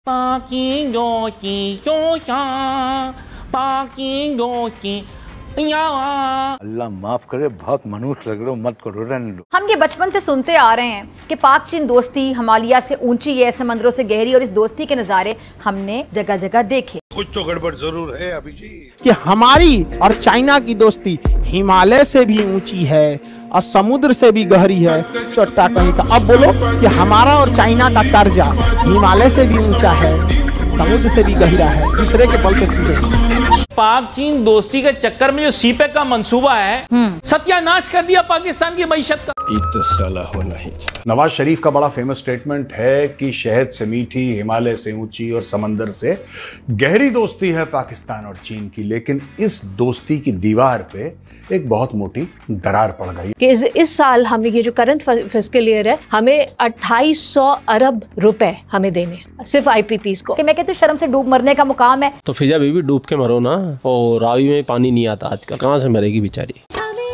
अल्लाह माफ करे, बहुत मनुष्य लग रहे हो, मत करो, रहने दो। हम ये बचपन से सुनते आ रहे हैं कि पाक चीन दोस्ती हिमालय से ऊंची है, समंदरों से गहरी, और इस दोस्ती के नज़ारे हमने जगह जगह देखे। कुछ तो गड़बड़ जरूर है अभी जी। कि हमारी और चाइना की दोस्ती हिमालय से भी ऊंची है और समुद्र से भी गहरी है। छोटा कहीं का अब बोलो कि हमारा और चाइना का कर्जा हिमालय से भी ऊंचा है, समुद्र से भी गहरा है, दूसरे के बल पे कूदे। पाक चीन दोस्ती के चक्कर में जो सीपेक का मंसूबा है सत्यानाश कर दिया पाकिस्तान की मईशत का। तो साला होना ही। नवाज शरीफ का बड़ा फेमस स्टेटमेंट है कि शहद से मीठी, हिमालय से ऊंची और समंदर से गहरी दोस्ती है पाकिस्तान और चीन की, लेकिन इस दोस्ती की दीवार पे एक बहुत मोटी दरार पड़ गई कि इस साल हमें ये जो करंट फिस्कल ईयर है, हमें 2800 अरब रुपए हमें देने सिर्फ IPPs को। कि मैं कहती हूँ शर्म से डूब मरने का मुकाम है। तो फिजा बीबी डूब के मरो ना, और रावी में पानी नहीं आता आजकल, कहाँ से मरेगी बेचारी।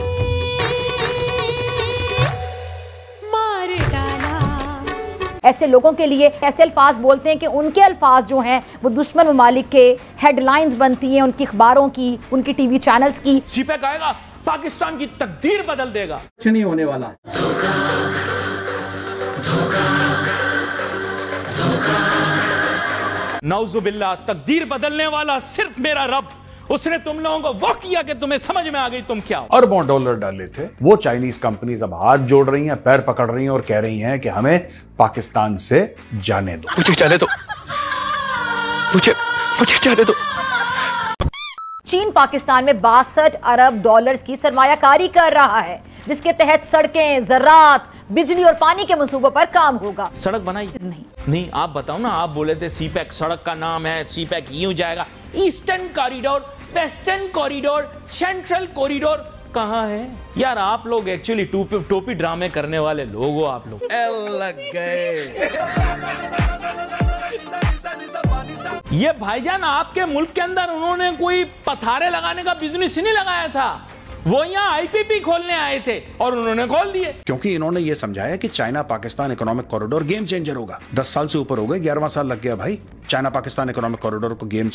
ऐसे लोगों के लिए ऐसे अल्फाज बोलते हैं कि उनके अल्फाज जो हैं वो दुश्मन ममालिक के हेडलाइंस बनती हैं, उनकी अखबारों की, उनकी टीवी चैनल्स की। सीपेक आएगा, पाकिस्तान की तकदीर बदल देगा। कुछ नहीं होने वाला। नौजुबिल्लाह, तकदीर बदलने वाला सिर्फ मेरा रब। उसने तुम लोगों को वो किया कि तुम्हें समझ में आ गई तुम क्या हो। अरबों डॉलर डाले थे वो चाइनीज कंपनीज अब हाथ जोड़ रही हैं, पैर पकड़ रही हैं और कह रही हैं कि हमें पाकिस्तान से जाने दो। मुझे जाने दो, मुझे जाने दो। चीन पाकिस्तान में 62 अरब डॉलर्स की सरमायाकारी कर रहा है, जिसके तहत सड़कें, ज़रात, बिजली और पानी के मंसूबों पर काम होगा। सड़क बनाई नहीं, आप बताओ ना, आप बोले थे सीपेक सड़क का नाम है, सीपेक यूं जाएगा। Eastern corridor, western corridor, central corridor कहाँ है यार? आप लोग एक्चुअली टोपी ड्रामे करने वाले लोग हो आप लोग। लग गए ये भाईजान, आपके मुल्क के अंदर उन्होंने कोई पथारे लगाने का बिजनेस नहीं लगाया था, वो यहाँ IPP खोलने आए थे और उन्होंने खोल दिए। क्योंकि इन्होंने ये समझाया कि China Pakistan economic corridor game changer होगा। 10 साल से ऊपर हो गए, 11वां साल लग गया भाई चाइना पाकिस्तान इकोनॉमिक कॉरिडोर को गेम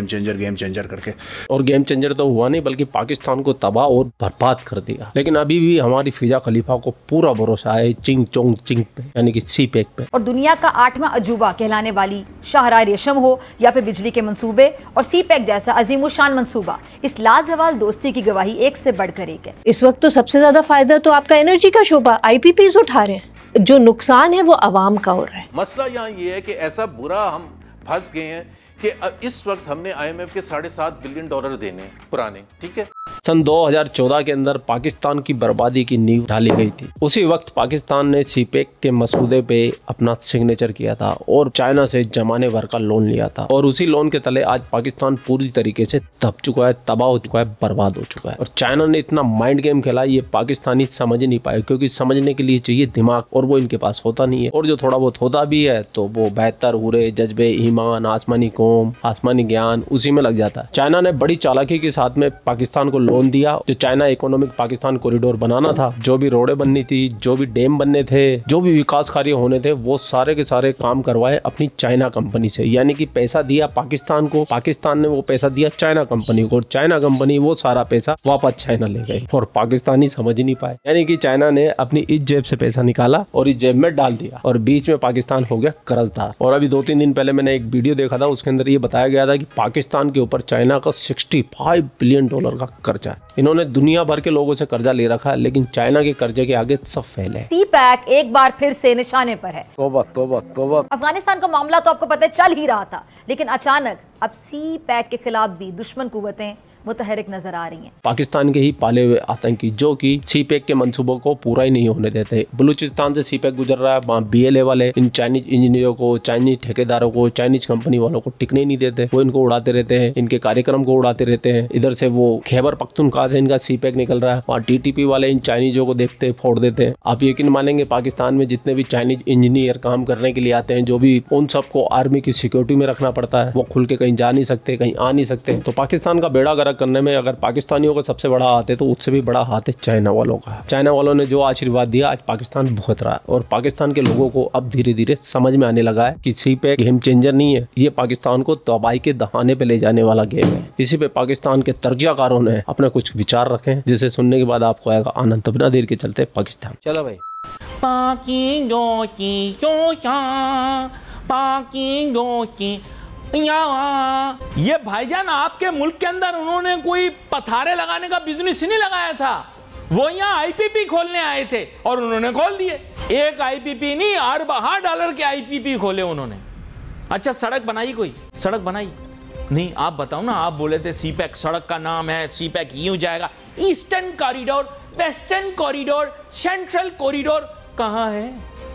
चेंजर करके। और गेम चेंजर तो हुआ नहीं, बल्कि पाकिस्तान को तबाह और बर्बाद कर दिया। लेकिन अभी भी हमारी फिजा खलीफा को पूरा भरोसा है चिंग चोंग चिंग पे, यानी कि सीपेक पे। और दुनिया का 8वां अजूबा कहलाने वाली शाहराह रेशम हो या फिर बिजली के मंसूबे, और सीपेक जैसा अजीमुशान मंसूबा, इस लाजवाल दोस्ती की गवाही एक से बढ़कर एक है। इस वक्त तो सबसे ज्यादा फायदा तो आपका एनर्जी का शोबा IPPs उठा रहे हैं, जो नुकसान है वो आवाम का हो रहा है। मसला यहाँ ये है कि ऐसा बुरा हम फंस गए हैं कि इस वक्त हमने IMF के 7.5 बिलियन डॉलर देने पुराने, ठीक है। सन 2014 के अंदर पाकिस्तान की बर्बादी की नींव डाली गई थी। उसी वक्त पाकिस्तान ने सीपेक के मसूदे पे अपना सिग्नेचर किया था और चाइना से जमाने भर का लोन लिया था, और उसी लोन के तले आज पाकिस्तान पूरी तरीके से दब चुका है, तबाह हो चुका है, बर्बाद हो चुका है। और चाइना ने इतना माइंड गेम खेला, ये पाकिस्तानी समझ नहीं पाए, क्योंकि समझने के लिए चाहिए दिमाग, और वो इनके पास होता नहीं है। और जो थोड़ा बहुत होता भी है तो वो बेहतर हुरे, जज्बे, ईमान, आसमानी कौम, आसमानी ज्ञान, उसी में लग जाता है। चाइना ने बड़ी चालाकी के साथ में पाकिस्तान को लोन दिया। जो चाइना इकोनॉमिक पाकिस्तान कॉरिडोर बनाना था, जो भी रोडें बननी थी, जो भी डैम बनने थे, जो भी विकास कार्य होने थे, वो सारे के सारे काम करवाए अपनी चाइना कंपनी से। यानी कि पैसा दिया पाकिस्तान को, पाकिस्तान ने वो पैसा दिया चाइना कंपनी को, और चाइना कंपनी वो सारा पैसा वापस चाइना ले गई, और पाकिस्तानी समझ नहीं पाए। यानी कि चाइना ने अपनी इस जेब से पैसा निकाला और इस जेब में डाल दिया, और बीच में पाकिस्तान हो गया कर्जदार। और अभी 2-3 दिन पहले मैंने एक वीडियो देखा था, उसके अंदर ये बताया गया था कि पाकिस्तान के ऊपर चाइना का 65 बिलियन डॉलर का कर्जा है। इन्होंने दुनिया भर के लोगों से कर्जा ले रखा है, लेकिन चाइना के कर्जे के आगे सब फेल है। सीपेक एक बार फिर से निशाने पर है। तौबा तौबा तौबा। अफगानिस्तान का मामला तो आपको पता है चल ही रहा था, लेकिन अचानक अब सीपेक के खिलाफ भी दुश्मन कुव्वतें मुतहरिक नजर आ रही हैं। पाकिस्तान के ही पाले हुए आतंकी, जो कि सीपेक के मंसूबों को पूरा ही नहीं होने देते। बलूचिस्तान से सीपेक गुजर रहा है, वहाँ BLA वाले इन चाइनीज इंजीनियरों को, चाइनीज ठेकेदारों को, चाइनीज कंपनी वालों को टिकने नहीं देते। वो इनको उड़ाते रहते हैं, इनके कार्यक्रम को उड़ाते रहते हैं। इधर से वो खैबर पख्तूनख्वा से इनका सीपेक निकल रहा है, वहाँ TTP वाले इन चाइनीजों को देखते फोड़ देते हैं। आप यकीन मानेंगे, पाकिस्तान में जितने भी चाइनीज इंजीनियर काम करने के लिए आते हैं, जो भी उन सबको आर्मी की सिक्योरिटी में रखना पड़ता है, वो खुल के कहीं जा नहीं सकते, कहीं आ नहीं सकते। तो पाकिस्तान का बेड़ा गर्क पैदा करने में अगर पाकिस्तानियों का सबसे बड़ा हाथ है तो उससे भी बड़ा हाथ है चाइना वालों का। चाइना वालों ने जो आशीर्वाद दिया आज पाकिस्तान भुगत रहा है और पाकिस्तान के लोगों को अब धीरे धीरे समझ में आने लगा है कि सीपैक गेम चेंजर नहीं है, ये पाकिस्तान को तबाही के दहाने पे ले जाने वाला गेम है। इसी पे पाकिस्तान के तर्जयाकारों ने अपने कुछ विचार रखे जिसे सुनने के बाद आपको आएगा आनंद। तब ना देर के चलते पाकिस्तान। चलो भाई। ये भाईजान आपके मुल्क के अंदर उन्होंने कोई पथारे लगाने का बिजनेस नहीं लगाया था, वो यहाँ आईपीपी खोलने आए थे और उन्होंने खोल दिए। एक आईपीपी नहीं, $8 डॉलर के आईपीपी खोले उन्होंने। अच्छा सड़क बनाई, कोई सड़क बनाई नहीं? आप बताओ ना, आप बोले थे सीपैक सड़क का नाम है, सीपैक यूं जाएगा। Eastern corridor, western corridor, central corridor कहां है?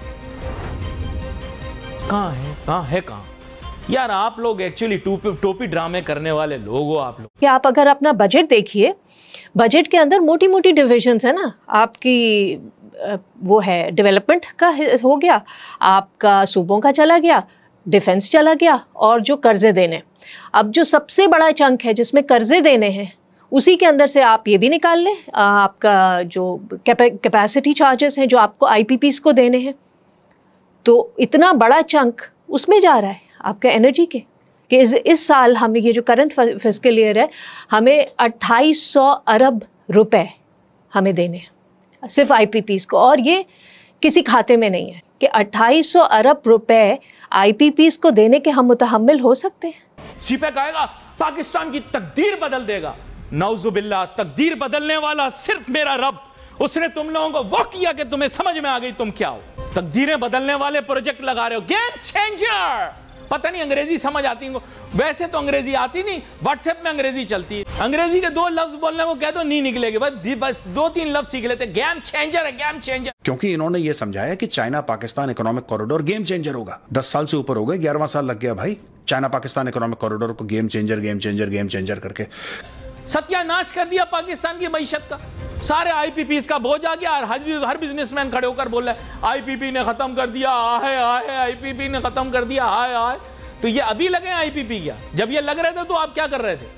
कहां है? कहां है? कहां? यार आप लोग एक्चुअली टोपी ड्रामे करने वाले लोग हो आप लोग। या आप अगर अपना बजट देखिए, बजट के अंदर मोटी मोटी डिविजन्स है ना, आपकी वो है डेवलपमेंट का हो गया, आपका सूबों का चला गया, डिफेंस चला गया, और जो कर्जे देने। अब जो सबसे बड़ा चंक है जिसमें कर्जे देने हैं उसी के अंदर से आप ये भी निकाल लें, आपका जो कैपेसिटी चार्जेस हैं जो आपको आईपीपीस को देने हैं, तो इतना बड़ा चंक उसमें जा रहा है आपका एनर्जी के। कि इस साल हमने ये जो करंट फिस्कल ईयर है, हमें 2800 अरब रुपए हमें देने हैं सिर्फ आईपीपीस को, और ये किसी खाते में नहीं है कि 2800 अरब रुपए आईपीपीस को देने के हम मुतहम्मिल हो सकते हैं। सीपैक आएगा, पाकिस्तान की तकदीर बदल देगा। नौजुबिल्लाह, तकदीर बदलने वाला सिर्फ मेरा रब। उसने तुम लोगों को वो किया कि तुम्हें समझ में आ गई तुम क्या हो। तकदीरें बदलने वाले प्रोजेक्ट लगा रहे हो, गेम चेंजर। पता नहीं अंग्रेजी समझ आती है, वैसे तो अंग्रेजी आती नहीं, व्हाट्सएप में अंग्रेजी चलती है। अंग्रेजी के 2 लफ्ज बोलने को कह दो नहीं निकलेगे, बस 2-3 लफ्ज सीख लेते। गेम चेंजर है, गेम चेंजर। क्योंकि इन्होंने ये समझाया कि China Pakistan economic corridor game changer होगा। 10 साल से ऊपर हो गए, 11वां साल लग गया भाई चाइना पाकिस्तान इकोनॉमिक कॉरिडोर को गेम चेंजर करके सत्यानाश कर दिया पाकिस्तान की मईशत का। सारे आईपीपी का बोझ आ गया। हर बिजनेसमैन खड़े होकर बोल रहा है आईपीपी ने खत्म कर दिया, आईपीपी ने खत्म कर दिया, तो ये अभी लगे आईपीपी क्या? जब ये लग रहे थे तो आप क्या कर रहे थे?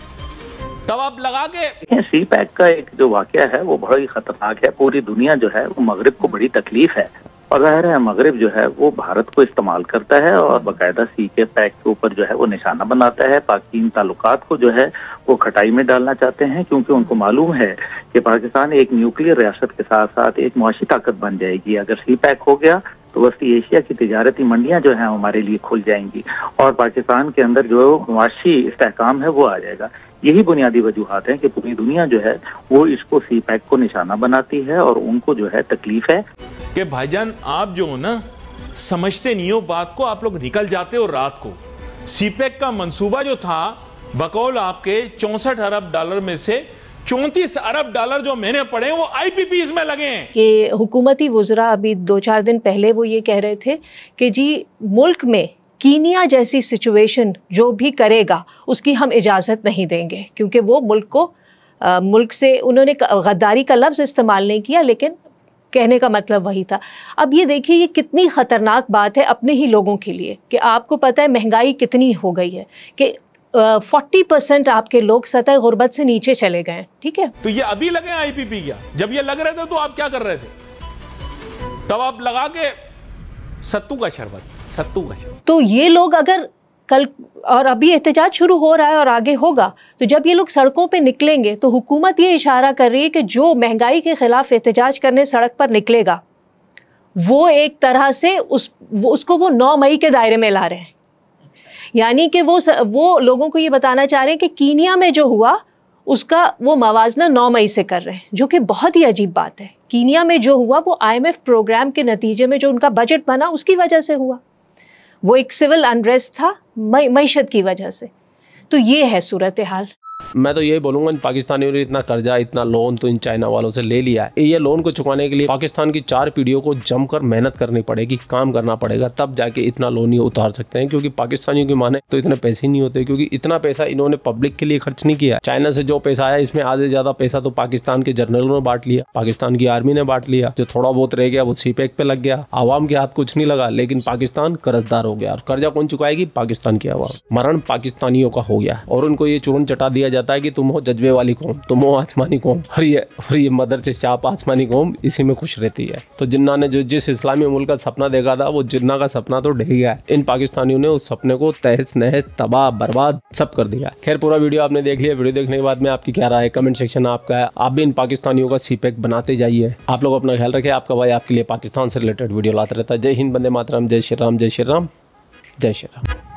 तब आप लगा के। सीपैक का एक जो वाकया है वो बड़ा ही खतरनाक है। पूरी दुनिया जो है वो मगरिब को बड़ी तकलीफ है, और जाहिर है मगरिब जो है वो भारत को इस्तेमाल करता है और बाकायदा सीपैक के ऊपर जो है वो निशाना बनाता है। पाकिस्तान ताल्लुकात को जो है वो खटाई में डालना चाहते हैं, क्योंकि उनको मालूम है कि पाकिस्तान एक न्यूक्लियर रियासत के साथ साथ एक मुआशी ताकत बन जाएगी। अगर सीपैक हो गया तो वस्ती एशिया की तिजारती मंडियां जो हैं हमारे लिए खुल जाएंगी और पाकिस्तान के अंदर जो मुआशी इस्तेहकाम है वो आ जाएगा। यही बुनियादी वजूहात हैं कि पूरी दुनिया जो है वो इसको सीपैक को निशाना बनाती है और उनको जो है तकलीफ है कि भाईजान आप जो हो ना समझते नहीं हो बात को, आप लोग निकल जाते हो रात को। सीपैक का मंसूबा जो था बकौल आपके 64 अरब डॉलर में से 34 अरब डॉलर जो मैंने पढ़े वो आईपीपीज में लगे हैं। कि हुकूमती वुज़रा अभी 2-4 दिन पहले वो ये कह रहे थे कि जी मुल्क में कीनिया जैसी सिचुएशन जो भी करेगा उसकी हम इजाज़त नहीं देंगे, क्योंकि वो मुल्क से उन्होंने गद्दारी का लफ्ज़ इस्तेमाल नहीं किया, लेकिन कहने का मतलब वही था। अब ये देखिए ये कितनी ख़तरनाक बात है अपने ही लोगों के लिए कि आपको पता है महंगाई कितनी हो गई है कि 40% आपके लोग सतह गुर्बत से नीचे चले गए। ठीक है, तो ये अभी लगे आईपीपी क्या? जब ये लग रहे थे तो आप क्या कर रहे थे? तब आप लगा के सत्तू का शरबत। तो ये लोग अगर कल और अभी एहतजाज शुरू हो रहा है और आगे होगा, तो जब ये लोग सड़कों पे निकलेंगे तो हुकूमत ये इशारा कर रही है कि जो महंगाई के खिलाफ एहतजाज करने सड़क पर निकलेगा वो एक तरह से उसको वो 9 मई के दायरे में ला रहे हैं। यानी कि वो लोगों को ये बताना चाह रहे हैं कि कीनिया में जो हुआ उसका वो मवाजना 9 मई से कर रहे हैं, जो कि बहुत ही अजीब बात है। कीनिया में जो हुआ वो IMF प्रोग्राम के नतीजे में जो उनका बजट बना उसकी वजह से हुआ, वो एक सिविल अनरेस्ट था मईशत की वजह से। तो ये है सूरत हाल। मैं तो यही बोलूंगा इन पाकिस्तानियों ने इतना कर्जा इतना लोन तो इन चाइना वालों से ले लिया है। ये लोन को चुकाने के लिए पाकिस्तान की 4 पीढ़ियों को जमकर मेहनत करनी पड़ेगी, काम करना पड़ेगा, तब जाके इतना लोन ये उतार सकते हैं। क्योंकि पाकिस्तानियों की माने तो इतने पैसे ही नहीं होते, क्योंकि इतना पैसा इन्होंने पब्लिक के लिए खर्च नहीं किया। चाइना से जो पैसा आया इसमें आधे से ज्यादा पैसा तो पाकिस्तान के जनरलों ने बांट लिया, पाकिस्तान की आर्मी ने बांट लिया। जो थोड़ा बहुत रह गया वो सीपैक पे लग गया, आवाम के हाथ कुछ नहीं लगा, लेकिन पाकिस्तान कर्जदार हो गया। और कर्जा कौन चुकाएगी? पाकिस्तान की आवाम। मरण पाकिस्तानियों का हो गया और उनको ये चूरन चटा दिया दिया जाता है कि तुम हो जज्बे वाली कौम, तुम हो आसमानी कौम, और ये मदर से चाप आसमानी कौम इसी में खुश रहती है। तो जिन्ना ने जो जिस इस्लामी मुल्क का सपना देखा था वो जिन्ना का सपना तो ढह गया है। इन पाकिस्तानियों ने उस सपने को तहस नहस तबाह बर्बाद सब कर दिया। खैर पूरा वीडियो आपने देख लिया। वीडियो देखने के बाद में आपकी क्या राय है कमेंट सेक्शन आपका है। आप भी इन पाकिस्तानियों का सीपैक बनाते जाइए। आप लोग अपना ख्याल रखें। आपका भाई आपके लिए पाकिस्तान से रिलेटेड वीडियो लाता रहता है। जय हिंद, वंदे मातरम, जय श्री राम, जय श्री राम, जय श्री राम।